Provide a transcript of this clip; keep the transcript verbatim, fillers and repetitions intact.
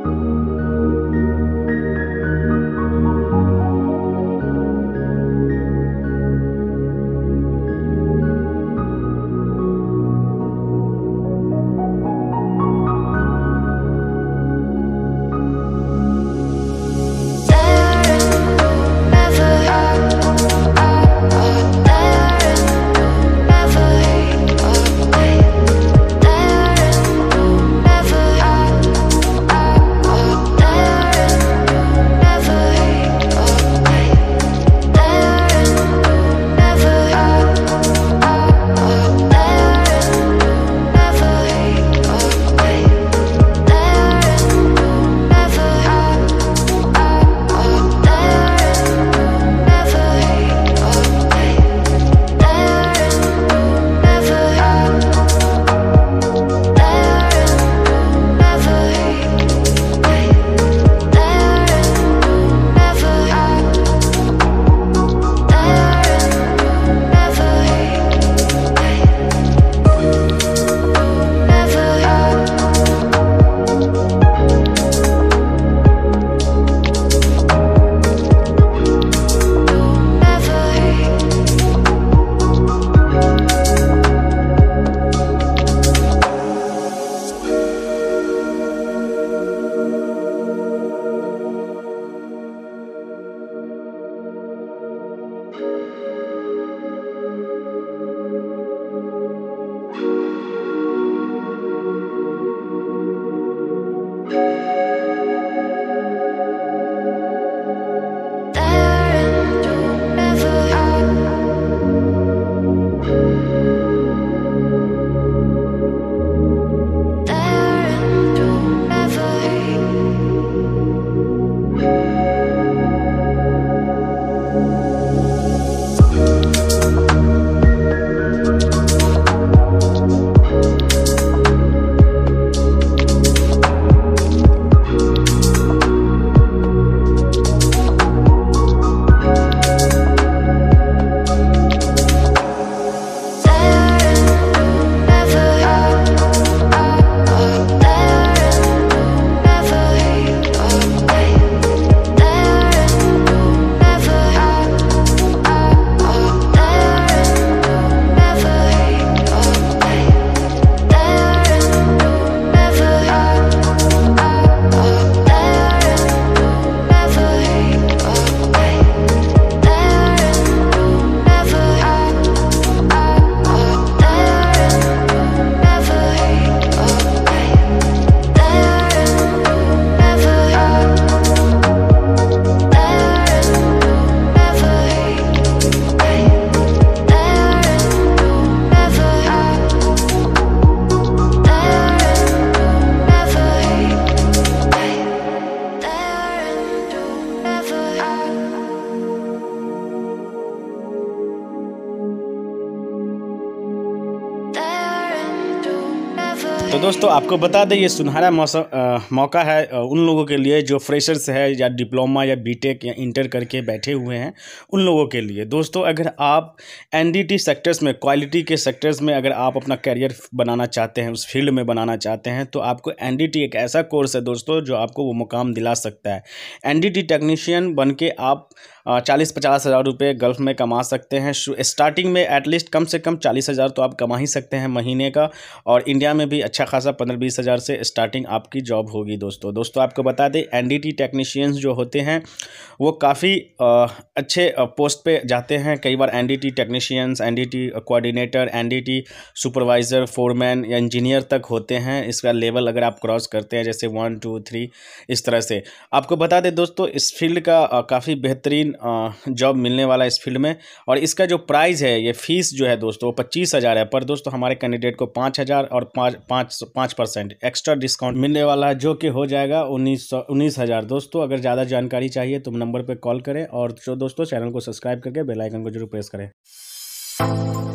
तो दोस्तों आपको बता दें ये सुनहरा मौसम मौका है उन लोगों के लिए जो फ्रेशर्स है या डिप्लोमा या बीटेक या इंटर करके बैठे हुए हैं उन लोगों के लिए। दोस्तों अगर आप एनडीटी सेक्टर्स में, क्वालिटी के सेक्टर्स में अगर आप अपना करियर बनाना चाहते हैं, उस फील्ड में बनाना चाहते हैं, तो आपको एनडीटी एक ऐसा कोर्स है दोस्तों जो आपको वो मुकाम दिला सकता है। एनडीटी टेक्नीशियन बन के आप चालीस पचास हज़ार रुपये गल्फ़ में कमा सकते हैं। स्टार्टिंग में एटलीस्ट कम से कम चालीस हज़ार तो आप कमा ही सकते हैं महीने का, और इंडिया में भी अच्छा खासा पंद्रह बीस हज़ार से स्टार्टिंग आपकी जॉब होगी। दोस्तों दोस्तों आपको बता दें एनडीटी टेक्नीशियंस जो होते हैं वो काफ़ी अच्छे पोस्ट पे जाते हैं। कई बार NDT technicians, NDT coordinator, NDT supervisor, foreman या इंजीनियर तक होते हैं। इसका लेवल अगर आप क्रॉस करते हैं जैसे वन टू थ्री इस तरह से। आपको बता दें दोस्तों इस फील्ड का काफ़ी बेहतरीन जॉब मिलने वाला है इस फील्ड में, और इसका जो प्राइस है, ये फीस जो है दोस्तों पच्चीस हज़ार है। पर दोस्तों हमारे कैंडिडेट को पाँच हज़ार और पाँच पाँच पाँच परसेंट एक्स्ट्रा डिस्काउंट मिलने वाला है, जो कि हो जाएगा उन्नीस सौ उन्नीस हज़ार। दोस्तों अगर ज़्यादा जानकारी चाहिए तो नंबर पर कॉल करें, और जो दोस्तों चैनल को सब्सक्राइब करके बेल आइकन को जरूर प्रेस करें।